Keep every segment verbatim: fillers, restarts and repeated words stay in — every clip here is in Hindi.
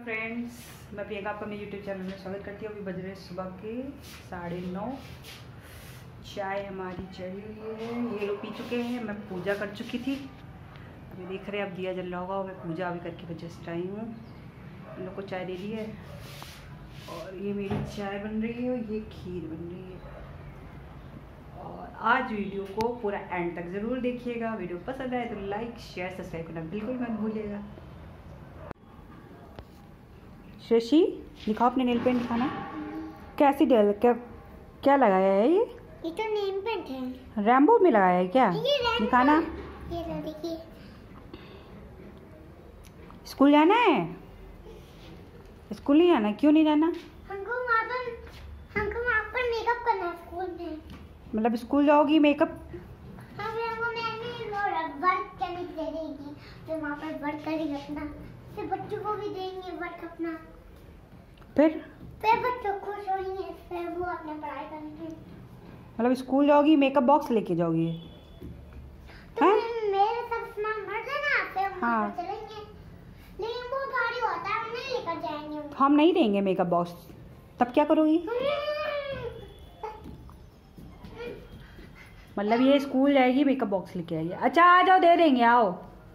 फ्रेंड्स, मैं प्रियंका आपका मेरे यूट्यूब चैनल में स्वागत करती हूँ। अभी बज रहे सुबह के साढ़े नौ। चाय हमारी चढ़ी हुई है, ये लोग पी चुके हैं। मैं पूजा कर चुकी थी। अभी देख रहे हैं अब दिया जल रहा होगा। मैं पूजा अभी करके जस्ट आई हूँ। इन लोग को चाय दे दी है और ये मेरी चाय बन रही है और ये खीर बन रही है। और आज वीडियो को पूरा एंड तक ज़रूर देखिएगा। वीडियो पसंद आए तो लाइक शेयर सब्सक्राइब करना बिल्कुल मत भूलिएगा। शशि, दिखाओ अपने नेल पेंट दिखाना। कैसी डेल क्या क्या लगाया है ये? ये तो नेल पेंट है। रैम्बो में लगाया है क्या? दिखाना। ये लो देखिए। स्कूल जाना है? स्कूल नहीं जाना? क्यों नहीं जाना? हमको वहाँ पर हमको वहाँ पर मेकअप करना है स्कूल में। मतलब स्कूल जाओगी मेकअप? हाँ, फिर वो मैम वर्क करने के लिए देगी, तो वहाँ पर वर्क करेंगे अपना, फिर बच्चों को भी देंगे वर्क अपना। फिर फिर बच्चों खुश होंगे, फिर वो अपना पढ़ाई करेंगे। मतलब स्कूल जाओगी मेकअप बॉक्स लेके जाओगी? तो मेरे सब सामान भर देना, फिर हम हाँ। पर चलेंगे। लेकिन वो भारी होता है, हम नहीं लेकर जाएंगे। तो हम नहीं देंगे मेकअप बॉक्स, तब क्या करोगी? मतलब ये स्कूल जाएगी मेकअप बॉक्स लेके आएगी। अच्छा आ जाओ, दे देंगे, आओ।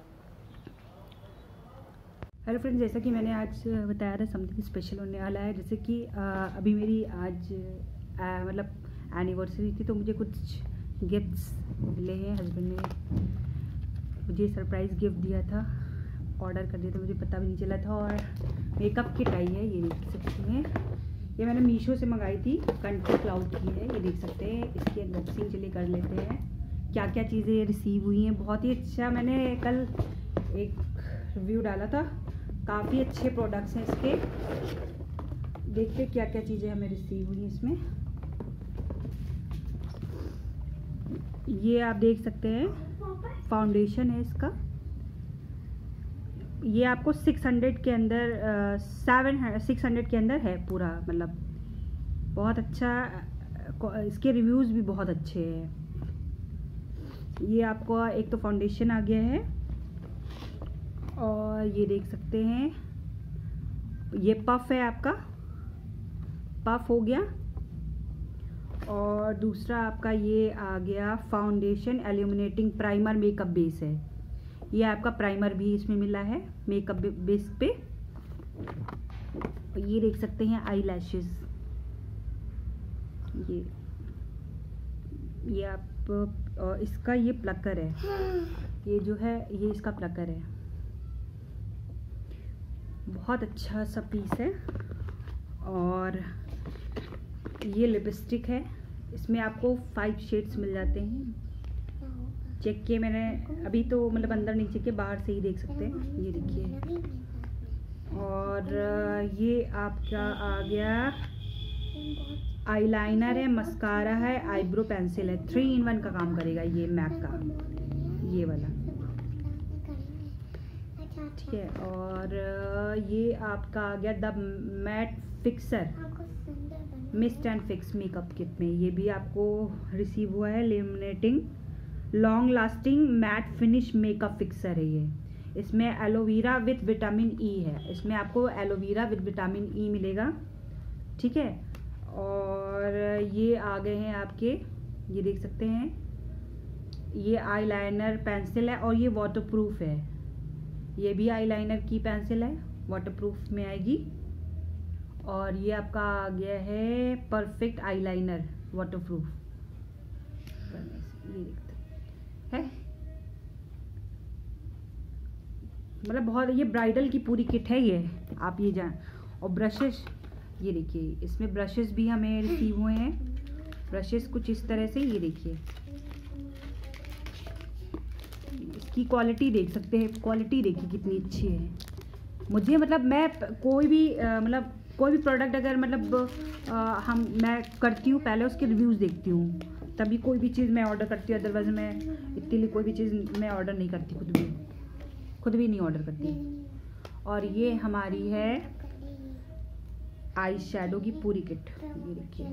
हेलो फ्रेंड्स, जैसा कि मैंने आज बताया था समथिंग स्पेशल होने वाला है। जैसे कि आ, अभी मेरी आज आ, मतलब एनिवर्सरी थी, तो मुझे कुछ गिफ्ट्स मिले हैं। हस्बैंड ने मुझे सरप्राइज़ गिफ्ट दिया था, ऑर्डर कर दिया था, मुझे पता भी नहीं चला था। और मेकअप किट आई है, ये देख सकते हैं। ये मैंने मीशो से मंगाई थी, कंट्री क्लाउड की है, ये देख सकते हैं। इसकी अनबॉक्सिंग चलिए कर लेते हैं, क्या क्या चीज़ें रिसीव हुई हैं। बहुत ही अच्छा, मैंने कल एक रिव्यू डाला था, काफ़ी अच्छे प्रोडक्ट्स हैं इसके। देखते क्या क्या चीज़ें हमें रिसीव हुई इसमें। ये आप देख सकते हैं, फाउंडेशन है इसका। ये आपको सिक्स हंड्रेड के अंदर सेवन सिक्स हंड्रेड के अंदर है पूरा, मतलब बहुत अच्छा। इसके रिव्यूज़ भी बहुत अच्छे हैं। ये आपको एक तो फाउंडेशन आ गया है, और ये देख सकते हैं ये पफ है, आपका पफ हो गया। और दूसरा आपका ये आ गया foundation illuminating primer makeup base है। ये आपका प्राइमर भी इसमें मिला है मेकअप बेस पे। और ये देख सकते हैं आई लैशेस, ये ये आप और इसका ये प्लकर है, ये जो है ये इसका प्लकर है। बहुत अच्छा सा पीस है। और ये लिपस्टिक है, इसमें आपको फाइव शेड्स मिल जाते हैं। चेक किए मैंने अभी, तो मतलब अंदर नहीं चेक किए, बाहर से ही देख सकते हैं। ये देखिए। और ये आपका आ गया आईलाइनर है, मस्कारा है, आईब्रो पेंसिल है। थ्री इन वन का काम करेगा ये मैक का, ये वाला, ठीक है। और ये आपका आ गया the matte fixer mist and fix makeup kit में। ये भी आपको रिसीव हुआ है। Laminating long lasting matte finish makeup fixer है ये। इसमें एलोवेरा विथ विटामिन ई है। इसमें आपको एलोवेरा विथ विटामिन ई मिलेगा, ठीक है। और ये आ गए हैं आपके, ये देख सकते हैं, ये आईलाइनर पेंसिल है और ये वाटरप्रूफ है। ये भी आईलाइनर की पेंसिल है, वाटरप्रूफ में आएगी। और ये आपका आ गया है परफेक्ट आईलाइनर वाटरप्रूफ, ये देखते हैं, मतलब बहुत, ये ब्राइडल की पूरी किट है ये, आप ये जान। और ब्रशेस, ये देखिए, इसमें ब्रशेस भी हमें रिसीव हुए हैं। ब्रशेस कुछ इस तरह से, ये देखिए, की क्वालिटी देख सकते हैं। क्वालिटी देखिए कितनी अच्छी है। मुझे मतलब मैं कोई भी आ, मतलब कोई भी प्रोडक्ट अगर मतलब आ, हम मैं करती हूँ, पहले उसके रिव्यूज़ देखती हूँ, तभी कोई भी चीज़ मैं ऑर्डर करती हूँ। अदरवाइज मैं इतनी कोई भी चीज़ मैं ऑर्डर नहीं करती, खुद भी खुद भी नहीं ऑर्डर करती। और ये हमारी है आई शैडो की पूरी किट, ये देखिए।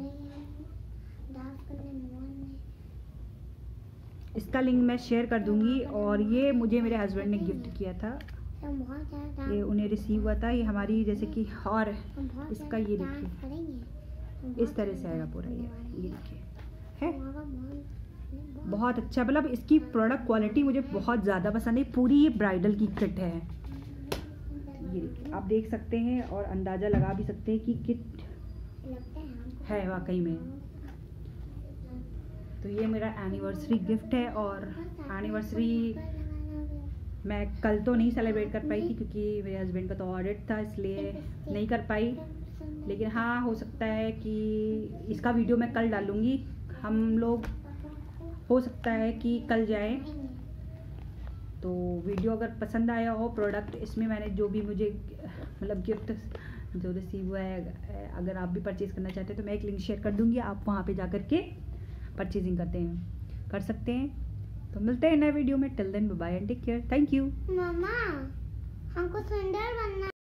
इसका लिंक मैं शेयर कर दूंगी। और ये मुझे मेरे हस्बैंड ने गिफ्ट किया था, ये उन्हें रिसीव हुआ था। ये हमारी जैसे कि और इसका ये देखिए इस तरह से आएगा पूरा। ये ये देखिए है बहुत अच्छा, मतलब इसकी प्रोडक्ट क्वालिटी मुझे बहुत ज़्यादा पसंद है। पूरी ये ब्राइडल की किट है। ये देखिए आप देख सकते हैं और अंदाज़ा लगा भी सकते हैं कि किट है वाकई में। तो ये मेरा एनिवर्सरी गिफ्ट है और एनिवर्सरी मैं कल तो नहीं सेलिब्रेट कर पाई थी क्योंकि मेरे हस्बैंड का तो ऑडिट था, इसलिए नहीं कर पाई। लेकिन हाँ हो सकता है कि इसका वीडियो मैं कल डालूँगी। हम लोग हो सकता है कि कल जाए। तो वीडियो अगर पसंद आया हो प्रोडक्ट, इसमें मैंने जो भी मुझे मतलब गिफ्ट जो रिसीव हुआ है, अगर आप भी परचेज़ करना चाहते हैं तो मैं एक लिंक शेयर कर दूँगी। आप वहाँ पे जा कर के परचेजिंग करते हैं कर सकते हैं। तो मिलते हैं नए वीडियो में। Till then bye bye and take care. Thank you. मम्मा हमको सुंदर बनना